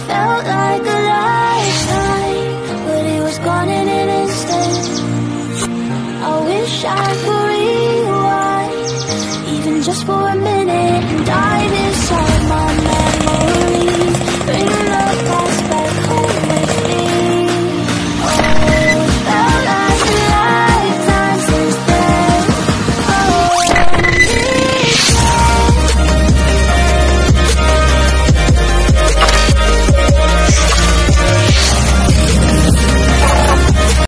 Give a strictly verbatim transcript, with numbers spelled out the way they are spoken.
felt like a lifetime, but it was gone in an instant. I wish I could rewind, even just for a minute, and I